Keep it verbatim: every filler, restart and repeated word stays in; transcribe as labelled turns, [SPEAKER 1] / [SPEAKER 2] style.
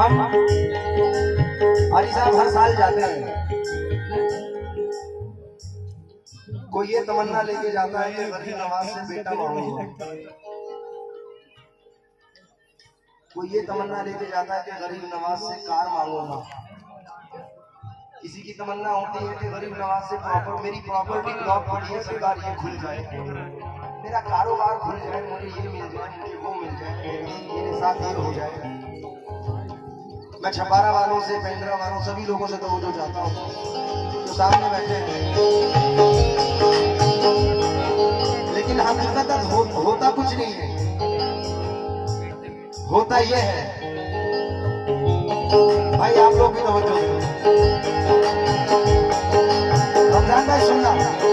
[SPEAKER 1] हम हाजी साहब हर साल जाते हैं, कोई ये तमन्ना लेके जाता है कि गरीब नवाज से बेटा मांगूंगा, कोई ये तमन्ना लेके जाता है कि गरीब नवाज से कार मांगूंगा, किसी की तमन्ना होती है कि गरीब नवाज से प्रॉपर मेरी प्रॉपर्टी ब्लॉक पड़ी है सरकार ये खुल जाए, मेरा कारोबार खुल जाए, मुझे ये मिल जाए, मुझे वो मिल जाए, मेरे साथ ये हो जाए। मैं छपारा वालों से, पेंड्रा वालों, सभी लोगों से तो वो जो चाहता हूँ जो सामने बैठे हैं, लेकिन हकीकत हो, होता कुछ नहीं है, होता ये है भाई, आप लोग भी तवज्जो दो। रमजान भाई सुनना,